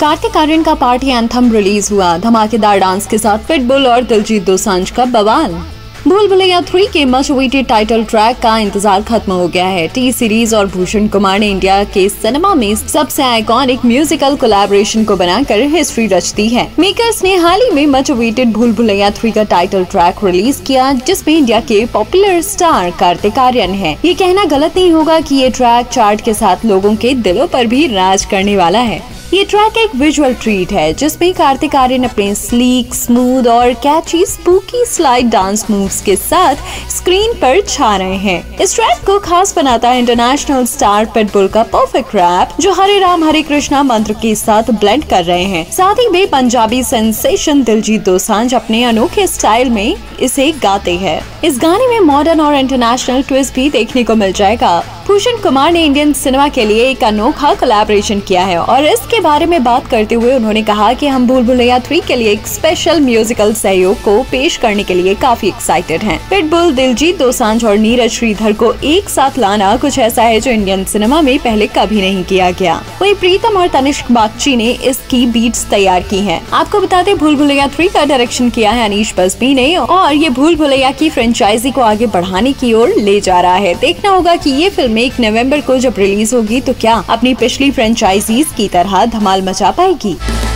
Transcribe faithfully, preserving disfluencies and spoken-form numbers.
कार्तिक आर्यन का party anthem release हुआ। धमाकेदार डांस के साथ पिटबुल और दिलजीत दोसांझ का बवाल। भूल भुलैया थ्री के मच अवेटेड टाइटल ट्रैक का इंतजार खत्म हो गया है। टी सीरीज और भूषण कुमार ने इंडिया के सिनेमा में सबसे आइकॉनिक म्यूजिकल कोलैबोरेशन को बनाकर हिस्ट्री रच दी है। मेकर्स ने हाल ही में much awaited Bhool Bhulaiyaa three का टाइटल ट्रैक रिलीज किया, जिसमें इंडिया के पॉपुलर स्टार कार्तिक आर्यन है। ये कहना गलत नहीं होगा कि ये ट्रैक चार्ट के साथ लोगों के दिलों पर भी राज करने वाला है। ये ट्रैक एक विजुअल ट्रीट है, जिसमें कार्तिक आर्यन अपने स्लीक, स्मूथ और catchy spooky slide dance moves के साथ स्क्रीन पर छा रहे हैं। इस ट्रैक को खास बनाता है इंटरनेशनल स्टार पिटबुल का परफेक्ट रैप, जो हरे राम हरे कृष्णा मंत्र के साथ ब्लेंड कर रहे हैं। साथ ही में पंजाबी सेंसेशन दिलजीत दोसांझ अपने अनोखे स्टाइल में इसे गाते हैं। इस गाने में मॉडर्न और इंटरनेशनल ट्विस्ट भी देखने को मिल जाएगा। भूषण कुमार ने इंडियन सिनेमा के लिए एक अनोखा कोलैबोरेशन किया है और इसके बारे में बात करते हुए उन्होंने कहा कि हम भूल भुलैया थ्री के लिए एक स्पेशल म्यूजिकल सहयोग को पेश करने के लिए काफी एक्साइटेड हैं। पिटबुल, दिलजीत दोसांझ और नीरज श्रीधर को एक साथ लाना कुछ ऐसा है जो इंडियन सिनेमा में पहले कभी नहीं किया गया। वहीं प्रीतम और तनिष्क बागची ने इसकी बीट्स तैयार की है। आपको बता दें, भूल भुलैया थ्री का डायरेक्शन किया है अनीश बस्बी ने और ये भूल भुलैया की फ्रेंचाइजी को आगे बढ़ाने की ओर ले जा रहा है। देखना होगा कि ये फिल्म एक नवंबर को जब रिलीज होगी तो क्या अपनी पिछली फ्रेंचाइजीज की तरह धमाल मचा पाएगी।